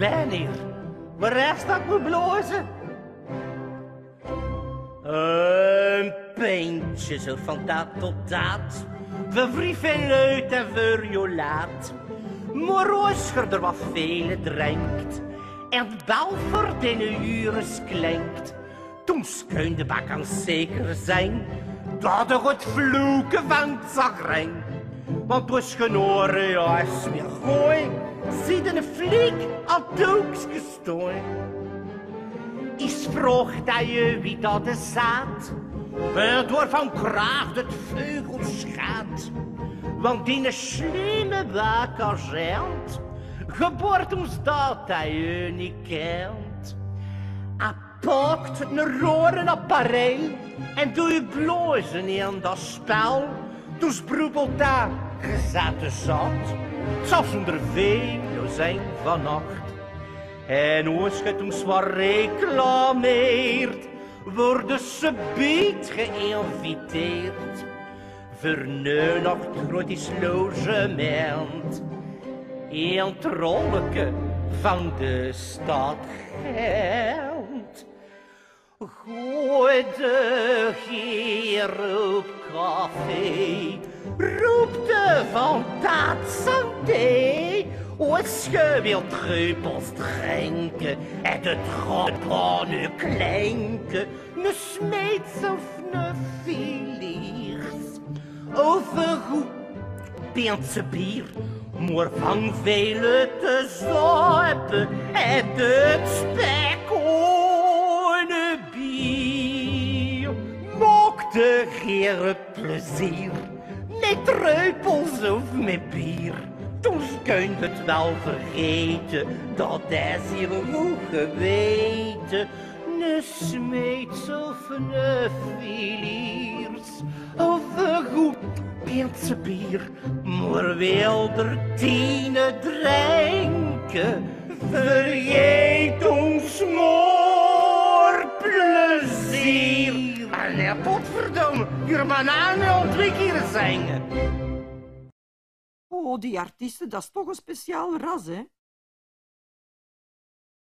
ben hier. Waar rest dat me blozen? Een pintje zo van dat tot dat. We vrieven luid en verjolaat. Moroscher er wat vele drinkt. En het bel voor de uren klinkt. Toen schuin de bak aan zeker zijn. Dat er het vloeken van het zagrijn. Want dus genoren, ja, is weer gooi. Ziet een fliek al doeks gestooi. Is vroeg dat je wie dat is zaad. Waardoor van kracht het vleugel schaadt. Want die slimme wakker zelt. Geboort ons dat je niet kent. Hij pakt een roren apparel. En doe je blozen in dat spel. Dus broebelt daar gezette zat. Zelfs zonder veel zijn vannacht. En als je toen zwaar reclameert, worden ze beet geïnviteerd. Voor nu nog het grotisch logement. In het rolleke van de stad Gent. Goede heer op café, roept de van dat santé. Als je wilt druppels drinken en het gaat kan klinken, ne smeets of ne filiers. Over hoe Pintse bier, maar van vele te zuipen en het spek ohne bier. Maak de heer plezier, met druppels of met bier. Toen kunt het wel vergeten, dat is hier goed geweten. Ne smeets of ne filiers, over goed Pintse bier, maar wil er tienen drinken. Vergeet ons maar plezier. En ja, potverdomme, hier maar aan al 2 keer zingen. Oh, die artiesten, dat is toch een speciaal ras, hè?